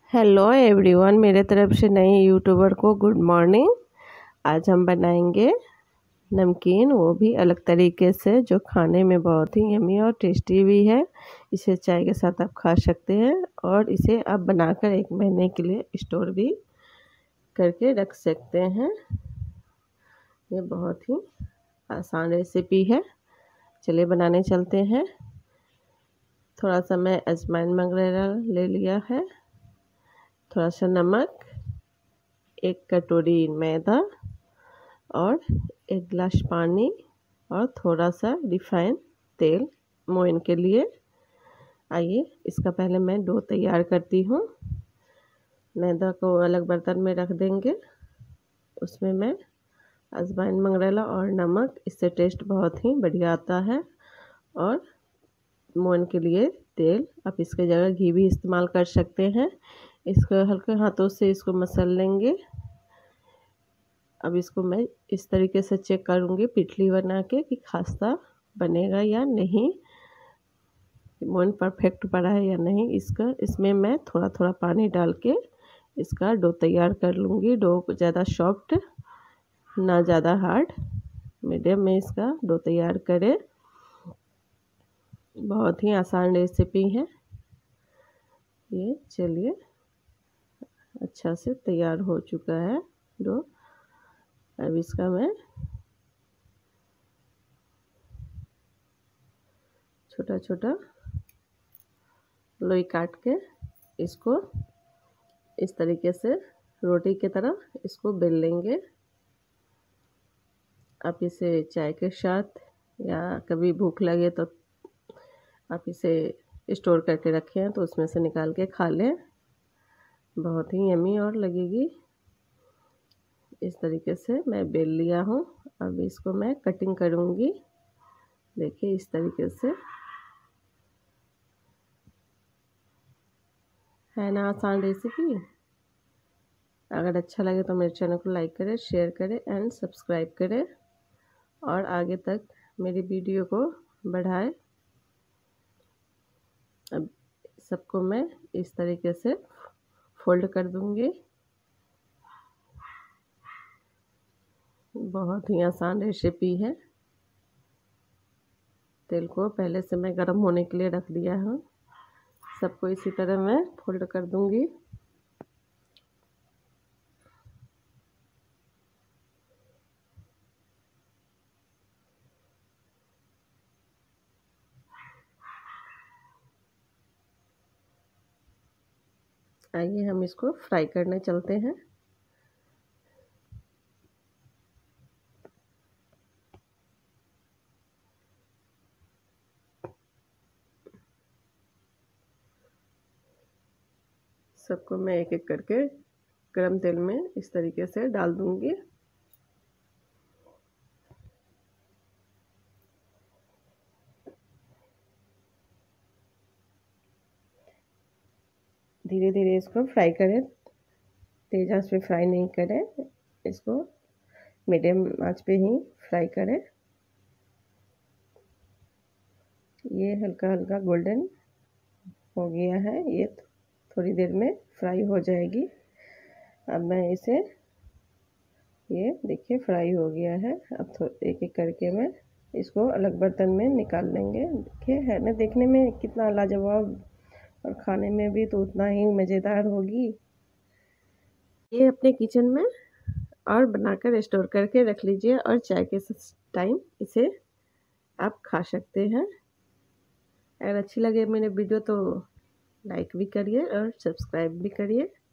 Hello everyone, मेरे तरफ से नए यूट्यूबर को गुड मॉर्निंग। आज हम बनाएंगे नमकीन, वो भी अलग तरीके से, जो खाने में बहुत ही यमी और टेस्टी भी है। इसे चाय के साथ आप खा सकते हैं और इसे आप बनाकर 1 महीने के लिए स्टोर भी करके रख सकते हैं। ये बहुत ही आसान रेसिपी है। चलिए बनाने चलते हैं। थोड़ा सा मैं अजवाइन वगैरह ले लिया है, थोड़ा सा नमक, 1 कटोरी मैदा और 1 गिलास पानी और थोड़ा सा रिफाइन तेल मोइन के लिए। आइए इसका पहले मैं डो तैयार करती हूँ। मैदा को अलग बर्तन में रख देंगे, उसमें मैं अजवाइन मंगरेला और नमक, इससे टेस्ट बहुत ही बढ़िया आता है। और मोइन के लिए तेल, आप इसके जगह घी भी इस्तेमाल कर सकते हैं। इसको हल्के हाथों से इसको मसल लेंगे। अब इसको मैं इस तरीके से चेक करूँगी पिटली बना के कि खास्ता बनेगा या नहीं, मोइन परफेक्ट पड़ा है या नहीं। इसमें मैं थोड़ा थोड़ा पानी डाल के इसका डो तैयार कर लूँगी। डो ज़्यादा सॉफ्ट ना ज़्यादा हार्ड, मीडियम में इसका डो तैयार करें। बहुत ही आसान रेसिपी है ये। चलिए, अच्छा से तैयार हो चुका है डो। अब इसका मैं छोटा छोटा लोई काट के इसको इस तरीके से रोटी की तरह इसको बेल लेंगे। आप इसे चाय के साथ या कभी भूख लगे तो आप इसे स्टोर करके रखें तो उसमें से निकाल के खा लें, बहुत ही यमी और लगेगी। इस तरीके से मैं बेल लिया हूँ। अब इसको मैं कटिंग करूँगी। देखिए इस तरीके से, है ना आसान रेसिपी। अगर अच्छा लगे तो मेरे चैनल को लाइक करें, शेयर करें एंड सब्सक्राइब करें और आगे तक मेरी वीडियो को बढ़ाएं। अब सबको मैं इस तरीके से फोल्ड कर दूंगी। बहुत ही आसान रेसिपी है। तेल को पहले से मैं गरम होने के लिए रख दिया हूँ। सबको इसी तरह मैं फोल्ड कर दूंगी। आइए हम इसको फ्राई करने चलते हैं। सबको मैं एक एक करके गरम तेल में इस तरीके से डाल दूंगी। धीरे धीरे इसको फ्राई करें, तेज आंच पे फ्राई नहीं करें, इसको मीडियम आंच पे ही फ्राई करें। ये हल्का हल्का गोल्डन हो गया है, ये थोड़ी देर में फ्राई हो जाएगी। अब मैं इसे, ये देखिए फ्राई हो गया है। अब एक एक करके मैं इसको अलग बर्तन में निकाल लेंगे। देखिए है ना, देखने में कितना लाजवाब और खाने में भी तो उतना ही मज़ेदार होगी। ये अपने किचन में और बनाकर स्टोर करके रख लीजिए और चाय के टाइम इसे आप खा सकते हैं। अगर अच्छी लगे मेरे वीडियो तो लाइक भी करिए और सब्सक्राइब भी करिए।